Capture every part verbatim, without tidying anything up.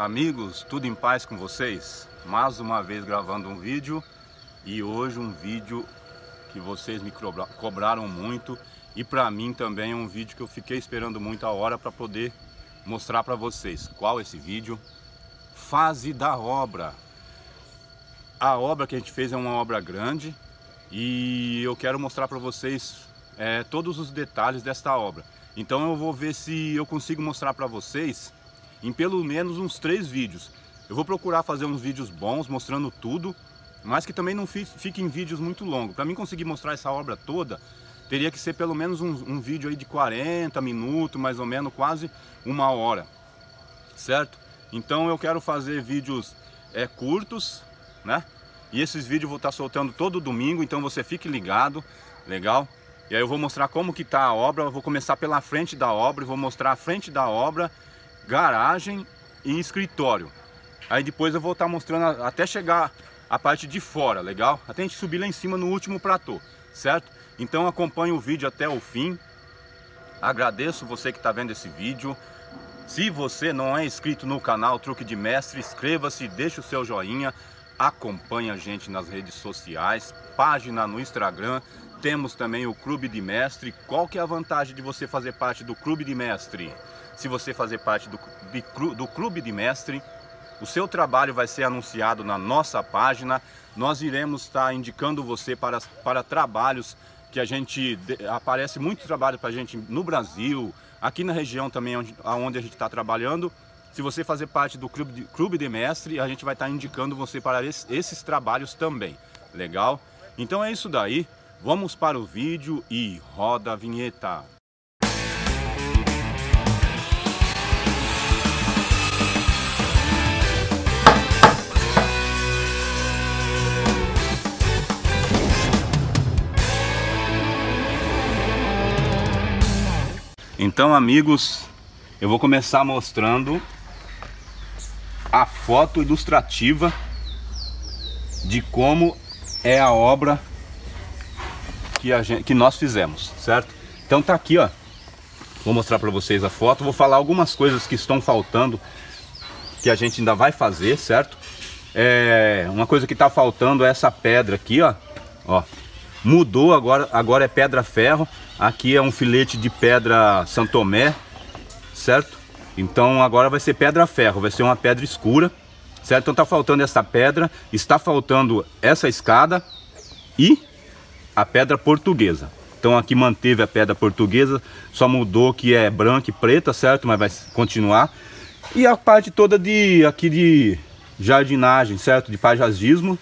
Amigos, tudo em paz com vocês? Mais uma vez gravando um vídeo, e hoje um vídeo que vocês me cobraram muito, e para mim também é um vídeo que eu fiquei esperando muito a hora para poder mostrar para vocês. Qual esse vídeo? Fase da obra. A obra que a gente fez é uma obra grande e eu quero mostrar para vocês é, todos os detalhes desta obra. Então eu vou ver se eu consigo mostrar para vocês em pelo menos uns três vídeos. Eu vou procurar fazer uns vídeos bons mostrando tudo, mas que também não fiquem vídeos muito longos. Para mim conseguir mostrar essa obra toda, teria que ser pelo menos um, um vídeo aí de quarenta minutos, mais ou menos, quase uma hora, certo? Então eu quero fazer vídeos é, curtos, né? E esses vídeos eu vou estar soltando todo domingo, então você fique ligado, legal? E aí eu vou mostrar como que tá a obra. Eu vou começar pela frente da obra, vou mostrar a frente da obra, garagem e escritório. Aí depois eu vou estar mostrando até chegar a parte de fora, legal? Até a gente subir lá em cima no último platô, certo? Então acompanhe o vídeo até o fim. Agradeço você que está vendo esse vídeo. Se você não é inscrito no canal Truque de Mestre, inscreva-se, deixe o seu joinha, acompanhe a gente nas redes sociais, página no Instagram. Temos também o Clube de Mestre. Qual que é a vantagem de você fazer parte do Clube de Mestre? Se você fazer parte do, de, do Clube de Mestre, o seu trabalho vai ser anunciado na nossa página. Nós iremos estar indicando você para, para trabalhos que a gente... Aparece muito trabalho para a gente no Brasil, aqui na região também onde, onde a gente está trabalhando. Se você fazer parte do Clube de, Clube de Mestre, a gente vai estar indicando você para esse, esses trabalhos também. Legal? Então é isso daí. Vamos para o vídeo e roda a vinheta. Então, amigos, eu vou começar mostrando a foto ilustrativa de como é a obra que, a gente, que nós fizemos, certo? Então tá aqui, ó. Vou mostrar para vocês a foto. Vou falar algumas coisas que estão faltando, que a gente ainda vai fazer, certo? É, uma coisa que tá faltando é essa pedra aqui, ó. Ó. Mudou agora, agora é pedra ferro. Aqui é um filete de pedra São Tomé, certo? Então agora vai ser pedra ferro, vai ser uma pedra escura, certo? Então tá faltando essa pedra, está faltando essa escada e a pedra portuguesa. Então aqui manteve a pedra portuguesa, só mudou que é branca e preta, certo? Mas vai continuar. E a parte toda de aqui de jardinagem, certo? De paisagismo.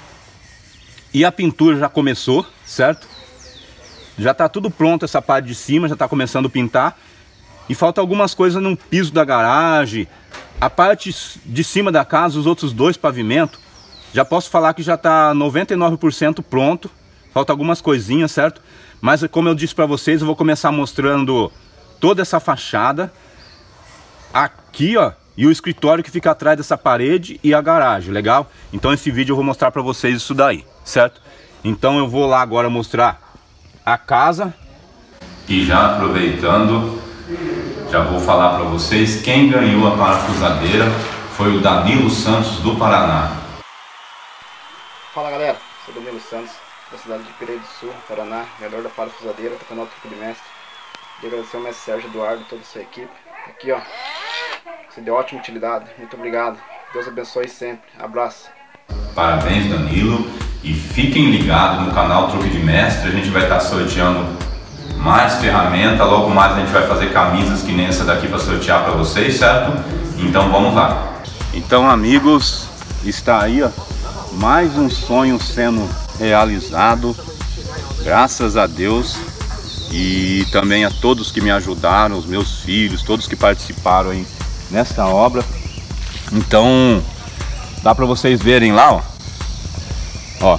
E a pintura já começou, certo? Já está tudo pronto, essa parte de cima já está começando a pintar. E falta algumas coisas no piso da garagem. A parte de cima da casa, os outros dois pavimentos, já posso falar que já está noventa e nove por cento pronto. Falta algumas coisinhas, certo? Mas como eu disse para vocês, eu vou começar mostrando toda essa fachada. Aqui, ó, e o escritório que fica atrás dessa parede e a garagem, legal? Então esse vídeo eu vou mostrar para vocês isso daí, certo? Então eu vou lá agora mostrar a casa. E já aproveitando, já vou falar para vocês, quem ganhou a parafusadeira foi o Danilo Santos do Paraná. Fala galera, sou o Danilo Santos, da cidade de Pereira do Sul, Paraná, ganhador da parafusadeira do canal Truque de Mestre. E agradecer ao mestre Sérgio Eduardo e toda a sua equipe. Aqui ó, você deu ótima utilidade, muito obrigado, Deus abençoe sempre, abraço. Parabéns Danilo, e fiquem ligados no canal Truque de Mestre, a gente vai estar sorteando mais ferramenta, logo mais a gente vai fazer camisas que nem essa daqui para sortear para vocês, certo? Então vamos lá. Então amigos, está aí ó, mais um sonho sendo realizado, graças a Deus, e também a todos que me ajudaram, os meus filhos, todos que participaram aí nesta obra. Então dá para vocês verem lá, ó. Ó,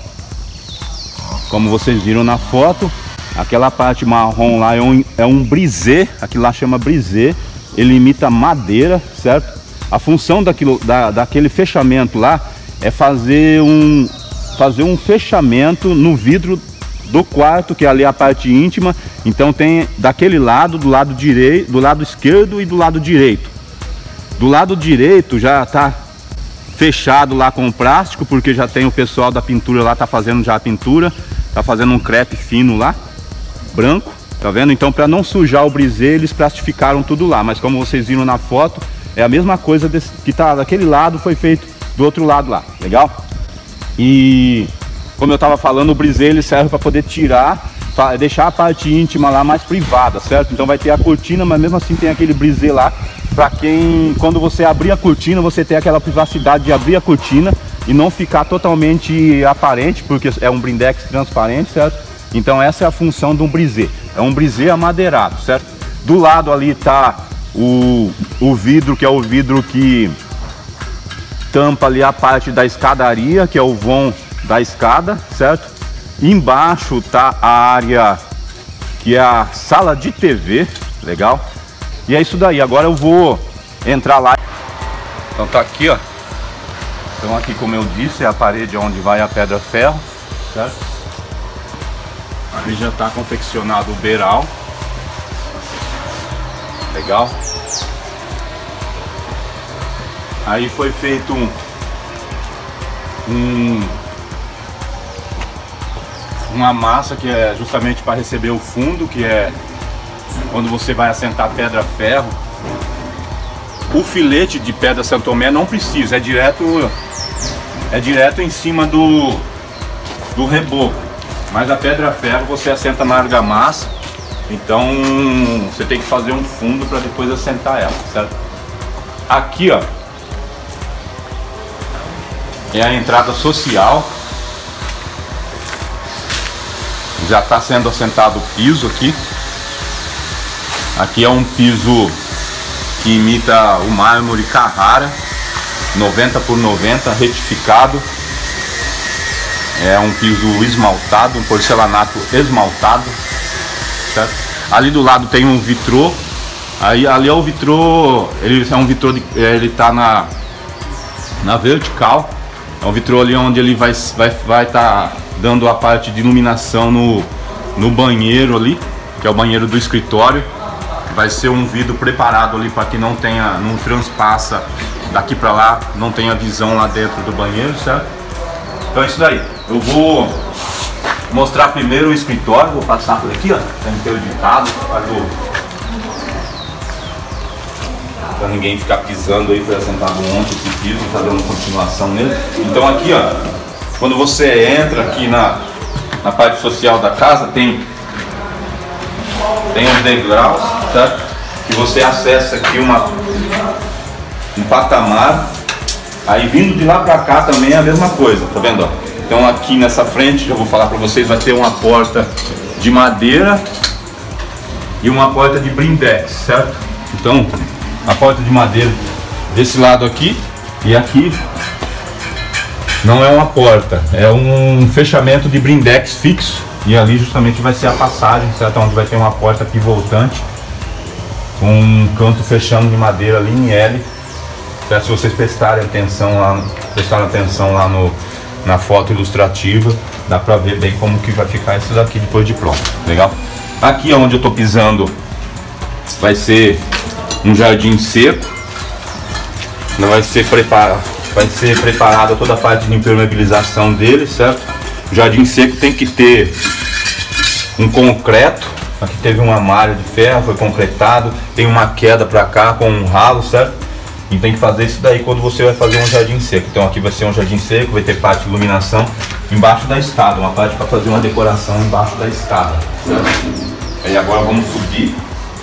como vocês viram na foto, aquela parte marrom lá é um, é um brisê, aquilo lá chama brisê, ele imita madeira, certo? A função daquilo, da, daquele fechamento lá é fazer um, fazer um fechamento no vidro do quarto, que é ali a parte íntima. Então tem daquele lado, do lado direito, do lado esquerdo e do lado direito. Do lado direito já tá fechado lá com o plástico, porque já tem o pessoal da pintura lá, tá fazendo já a pintura, tá fazendo um crepe fino lá, branco, tá vendo? Então, para não sujar o brisê, eles plastificaram tudo lá, mas como vocês viram na foto, é a mesma coisa desse, que tá daquele lado, foi feito do outro lado lá, legal? E como eu tava falando, o brisê ele serve para poder tirar, deixar a parte íntima lá mais privada, certo? Então vai ter a cortina, mas mesmo assim tem aquele brisê lá, para quem, quando você abrir a cortina, você tem aquela privacidade de abrir a cortina e não ficar totalmente aparente, porque é um blindex transparente, certo? Então essa é a função de um brisê, é um brisê amadeirado, certo? Do lado ali tá o, o vidro, que é o vidro que tampa ali a parte da escadaria, que é o vão da escada, certo? Embaixo tá a área que é a sala de T V, legal? E é isso daí, agora eu vou entrar lá. Então tá aqui, ó. Então aqui, como eu disse, é a parede onde vai a pedra ferro, certo? Ali já tá confeccionado o beiral. Legal? Aí foi feito um, um uma massa que é justamente para receber o fundo, que é quando você vai assentar pedra ferro. O filete de pedra Santo Tomé não precisa, é direto é direto em cima do do reboco, mas a pedra ferro você assenta na argamassa, então você tem que fazer um fundo para depois assentar ela, certo? Aqui, ó, é a entrada social. Já está sendo assentado o piso aqui. Aqui é um piso que imita o mármore Carrara, noventa por noventa, retificado. É um piso esmaltado, um porcelanato esmaltado, certo? Ali do lado tem um vitrô. Aí ali é o vitrô, ele é um vitrô, de, ele tá na na vertical. É um vitrô ali onde ele vai vai vai estar dando a parte de iluminação no no banheiro ali, que é o banheiro do escritório. Vai ser um vidro preparado ali para que não tenha, não transpassa daqui para lá, não tenha visão lá dentro do banheiro, certo? Então é isso daí. Eu vou mostrar primeiro o escritório, vou passar por aqui, ó, tem que ter o ditado para ninguém ficar pisando aí, para sentar no monte esse piso, tá dando continuação nele. Então aqui, ó, quando você entra aqui na, na parte social da casa, tem tem os degraus, certo? E você acessa aqui uma, um patamar. Aí vindo de lá pra cá também é a mesma coisa, tá vendo? Ó? Então aqui nessa frente, já vou falar pra vocês, vai ter uma porta de madeira e uma porta de blindex, certo? Então a porta de madeira desse lado aqui, e aqui não é uma porta, é um fechamento de blindex fixo. E ali justamente vai ser a passagem, certo? Onde vai ter uma porta pivotante com um canto fechando de madeira ali em L. Certo? Se vocês prestarem atenção lá, prestarem atenção lá no, na foto ilustrativa, dá pra ver bem como que vai ficar isso daqui depois de pronto. Legal? Aqui onde eu tô pisando vai ser um jardim seco. Não vai ser preparado, vai ser preparada toda a parte de impermeabilização dele, certo? O jardim seco tem que ter um concreto. Aqui teve uma malha de ferro, foi concretado. Tem uma queda para cá com um ralo, certo? E tem que fazer isso daí quando você vai fazer um jardim seco. Então aqui vai ser um jardim seco, vai ter parte de iluminação embaixo da escada, uma parte para fazer uma decoração embaixo da escada, certo? Aí agora vamos subir.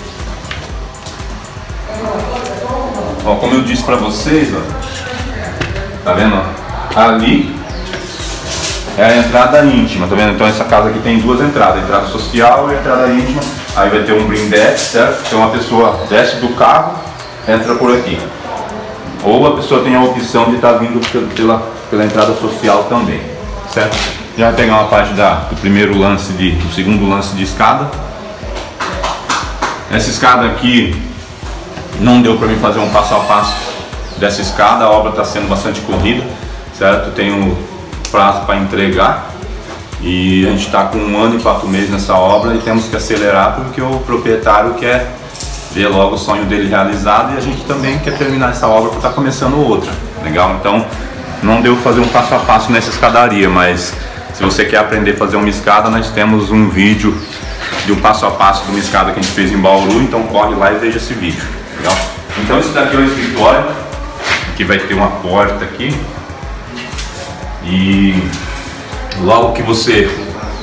Ó, como eu disse para vocês, ó, tá vendo? Ó? Ali é a entrada íntima, tá vendo? Então essa casa aqui tem duas entradas, a entrada social e a entrada íntima. Aí vai ter um blindex, certo? Então a pessoa desce do carro, entra por aqui. Ou a pessoa tem a opção de estar vindo pela, pela entrada social também, certo? Já vai pegar uma parte da, do primeiro lance, de, do segundo lance de escada. Essa escada aqui não deu para mim fazer um passo a passo dessa escada, a obra está sendo bastante corrida, certo? Tenho prazo para entregar e a gente está com um ano e quatro meses nessa obra e temos que acelerar porque o proprietário quer ver logo o sonho dele realizado, e a gente também quer terminar essa obra porque está começando outra, legal? Então não deu fazer um passo a passo nessa escadaria, mas se você quer aprender a fazer uma escada, nós temos um vídeo de um passo a passo de uma escada que a gente fez em Bauru, então corre lá e veja esse vídeo, legal? Então esse daqui é o escritório, que vai ter uma porta aqui, e logo que você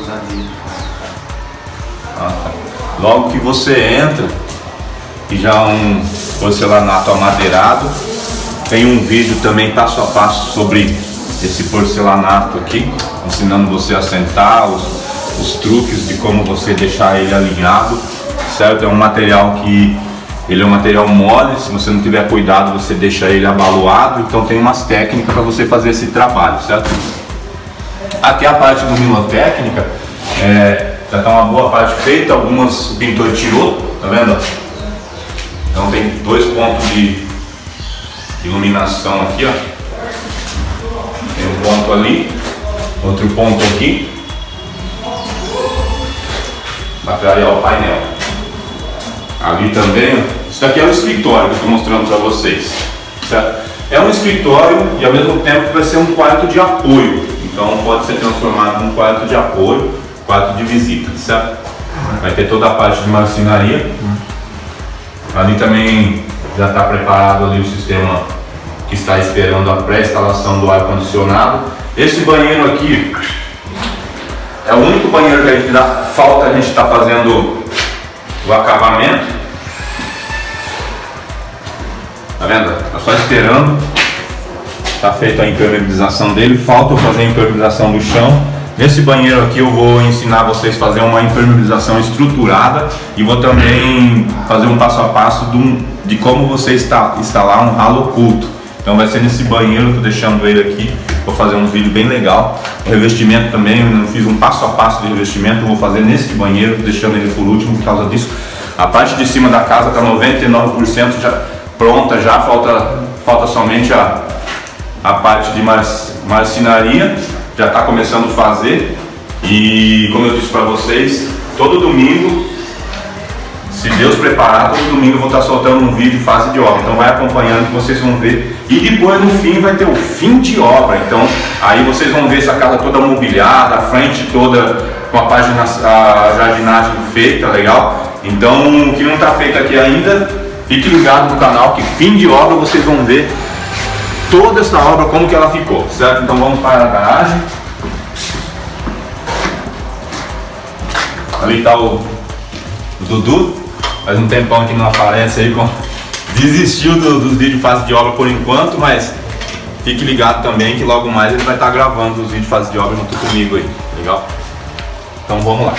logo que você entra, e já um porcelanato amadeirado, tem um vídeo também passo a passo sobre esse porcelanato aqui, ensinando você a sentar, os, os truques de como você deixar ele alinhado, certo? É um material que ele é um material mole, se você não tiver cuidado você deixa ele abaloado, então tem umas técnicas para você fazer esse trabalho, certo? Aqui a parte luminotécnica, é, já está uma boa parte feita, algumas o pintor tirou, tá vendo? Então tem dois pontos de iluminação aqui, ó. Tem um ponto ali, outro ponto aqui, para clarear o painel. Ali também, isso daqui é o escritório que eu estou mostrando para vocês, certo? É um escritório e ao mesmo tempo vai ser um quarto de apoio, então pode ser transformado num quarto de apoio, quarto de visita, certo? Vai ter toda a parte de marcenaria. Ali também já está preparado ali o sistema que está esperando a pré-instalação do ar-condicionado. Esse banheiro aqui é o único banheiro que a gente dá falta, a gente está fazendo o acabamento. Tá vendo? Está só esperando. Está feita a impermeabilização dele, falta eu fazer a impermeabilização do chão. Nesse banheiro aqui eu vou ensinar vocês a fazer uma impermeabilização estruturada e vou também fazer um passo a passo de, um, de como você está, instalar um ralo oculto. Então vai ser nesse banheiro, estou deixando ele aqui, vou fazer um vídeo bem legal. O revestimento também, eu não fiz um passo a passo de revestimento, eu vou fazer nesse banheiro, deixando ele por último por causa disso. A parte de cima da casa está noventa e nove por cento já pronta, já falta, falta somente a, a parte de mar, marcenaria. Já está começando a fazer, e como eu disse para vocês, todo domingo, se Deus preparar, todo domingo eu vou estar soltando um vídeo fase de obra, então vai acompanhando que vocês vão ver, e depois no fim vai ter o fim de obra, então aí vocês vão ver essa casa toda mobiliada, a frente toda com a página, a jardinagem feita, legal? Então o que não está feito aqui ainda, fique ligado no canal que fim de obra vocês vão ver toda essa obra como que ela ficou, certo? Então vamos para a garagem. Ali está o, o Dudu, faz um tempão que não aparece aí, com... desistiu do, dos vídeos fase de obra por enquanto, mas fique ligado também que logo mais ele vai estar gravando os vídeos fase de obra junto comigo aí, legal? Então vamos lá.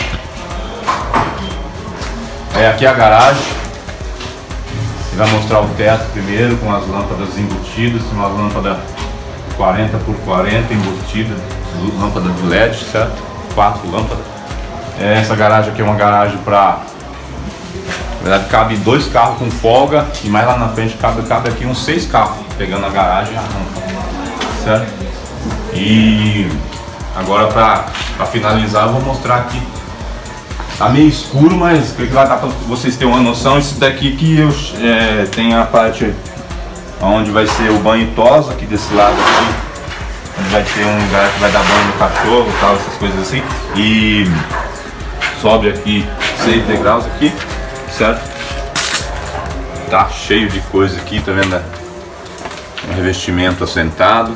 É aqui a garagem. Vai mostrar o teto primeiro com as lâmpadas embutidas, uma lâmpada quarenta por quarenta embutida, lâmpada de L E D, certo? Quatro lâmpadas. Essa garagem aqui é uma garagem para, na verdade, cabe dois carros com folga, e mais lá na frente cabe, cabe aqui uns seis carros pegando a garagem, certo? E agora para finalizar eu vou mostrar aqui. Tá meio escuro, mas creio que vai dar para vocês terem uma noção. Isso daqui que eu, é, tem a parte onde vai ser o banho e tosa, aqui desse lado aqui, onde vai ter um lugar que vai dar banho no cachorro e tal, essas coisas assim. E sobe aqui seis degraus aqui, certo? Tá cheio de coisa aqui, tá vendo? Um revestimento assentado.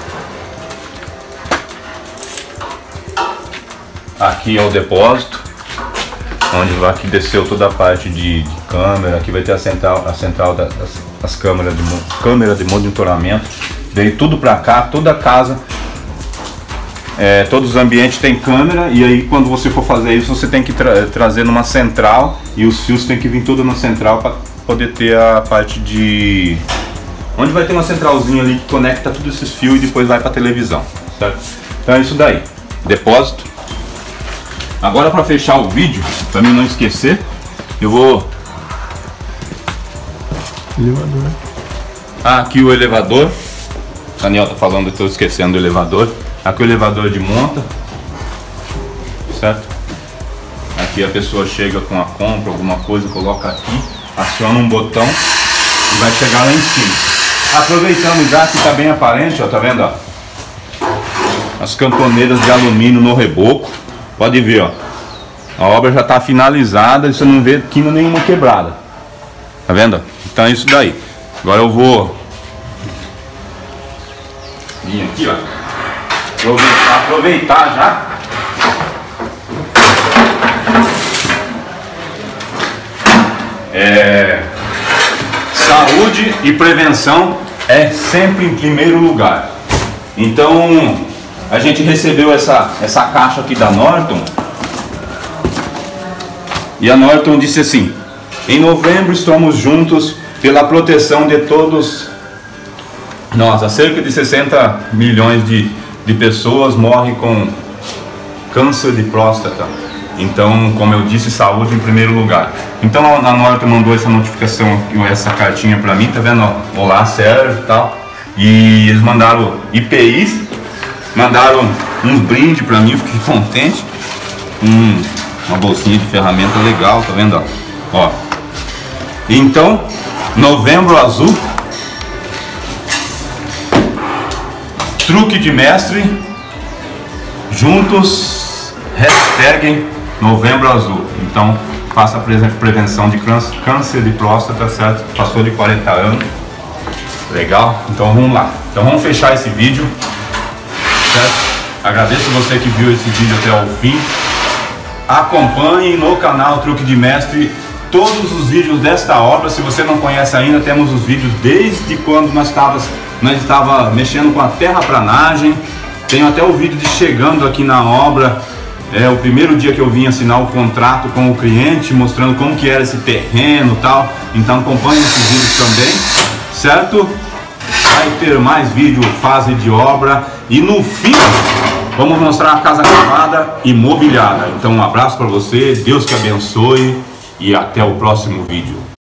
Aqui é o depósito, onde vai, aqui desceu toda a parte de, de câmera. Aqui vai ter a central, a central das, das câmeras de, câmera de monitoramento. Veio tudo para cá, toda a casa, é, todos os ambientes tem câmera, e aí quando você for fazer isso você tem que tra trazer numa central, e os fios tem que vir tudo na central para poder ter a parte de... onde vai ter uma centralzinha ali que conecta todos esses fios e depois vai para televisão, certo? Então é isso daí, depósito. Agora, para fechar o vídeo, para mim não esquecer, eu vou... Elevador. Ah, aqui o elevador. O Daniel tá falando que estou esquecendo do elevador. Aqui o elevador de monta, certo? Aqui a pessoa chega com a compra, alguma coisa, coloca aqui. aciona um botão e vai chegar lá em cima. Aproveitando já que tá bem aparente, ó, tá vendo, ó? As camponeiras de alumínio no reboco. Pode ver, ó. A obra já tá finalizada e você não vê quina nenhuma quebrada. Tá vendo? Então é isso daí. Agora eu vou vir aqui, ó. Aproveitar, aproveitar já. É, saúde e prevenção é sempre em primeiro lugar. Então a gente recebeu essa, essa caixa aqui da Norton. E a Norton disse assim: em novembro estamos juntos pela proteção de todos nós. Há cerca de sessenta milhões de, de pessoas morrem com câncer de próstata. Então, como eu disse, saúde em primeiro lugar. Então a Norton mandou essa notificação, essa cartinha pra mim, tá vendo? Olá, Sérgio e tal. E eles mandaram I P Is, mandaram uns brindes pra mim, eu fiquei contente. Hum, uma bolsinha de ferramenta legal, tá vendo? Ó. Então, Novembro Azul, truque de mestre, juntos, hashtag Novembro Azul. Então faça a prevenção de câncer de próstata, certo? Passou de quarenta anos. Legal? Então vamos lá. Então vamos fechar esse vídeo, certo? Agradeço você que viu esse vídeo até o fim. Acompanhe no canal Truque de Mestre todos os vídeos desta obra. Se você não conhece ainda, temos os vídeos desde quando nós estávamos nós estava mexendo com a terraplanagem. Tenho até o vídeo de chegando aqui na obra. É o primeiro dia que eu vim assinar o contrato com o cliente, mostrando como que era esse terreno e tal. Então acompanhe esses vídeos também, certo? Vai ter mais vídeo, fase de obra. E no fim, vamos mostrar a casa acabada e mobiliada. Então um abraço para você, Deus que abençoe e até o próximo vídeo.